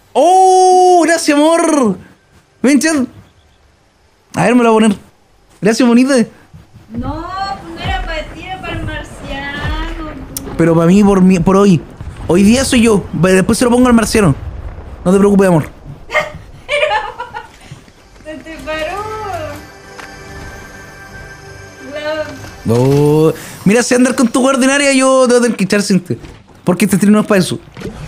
¡Oh! Gracias, amor. Ven, chat. A ver, me lo voy a poner. Gracias, bonita. No, pues no era para ti, era para el marciano. Pero para mí, por hoy. Hoy día soy yo. Después se lo pongo al marciano. No te preocupes, amor. Se te paró. Oh. Mira, si andar con tu ordinaria, yo te voy a tener que echar sin ti. Porque este stream no es para eso.